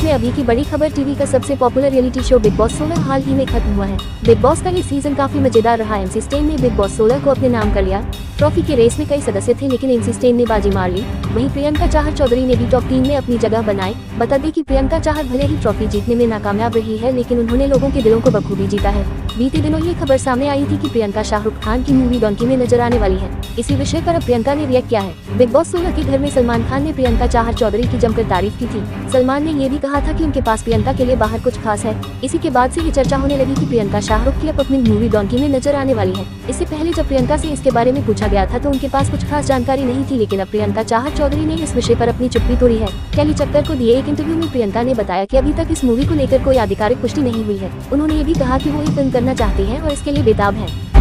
में अभी की बड़ी खबर, टीवी का सबसे popular reality show Bigg Boss 16 हाल ही में खत्म हुआ है। बिग बॉस का ये सीजन काफी मजेदार रहा। एमसी स्टेन ने बिग बॉस 16 को अपने नाम कर लिया। ट्रॉफी के रेस में कई सदस्य थे, लेकिन एमसी स्टेन ने बाजी मार ली। वहीं प्रियंका चाहर चौधरी ने भी टॉप 3 में अपनी जगह बनाई। बता दें कि प्रियंका चाहर भले ही ट्रॉफी जीतने में नाकामयाब रही है, लेकिन उन्होंने लोगों के दिलों को बखूबी जीता है। बीते दिनों ये खबर सामने आई थी कि प्रियंका शाहरुख खान की मूवी डॉन्की में नजर आने वाली है। इसी विषय पर अब प्रियंका ने रिएक्ट किया है। बिग बॉस 16 के घर में सलमान खान ने प्रियंका चाहर चौधरी की जमकर तारीफ की थी। सलमान ने ये भी कहा था कि उनके पास प्रियंका के लिए बाहर कुछ खास है। इसी के बाद से ये चर्चा होने लगी कि प्रियंका शाहरुख की अब अपनी मूवी डॉन्की में नजर आने वाली है। इससे पहले जब प्रियंका से इसके बारे में पूछा गया था तो उनके पास कुछ खास जानकारी नहीं थी, लेकिन अब प्रियंका चाहर चौधरी ने इस विषय पर अपनी चुप्पी तोड़ी है। टेली चक्कर को दिए एक इंटरव्यू में प्रियंका ने बताया कि अभी तक इस मूवी को लेकर कोई आधिकारिक पुष्टि नहीं हुई है। उन्होंने ये भी कहा कि वो ये फिल्म करना चाहती है और इसके लिए बेताब है।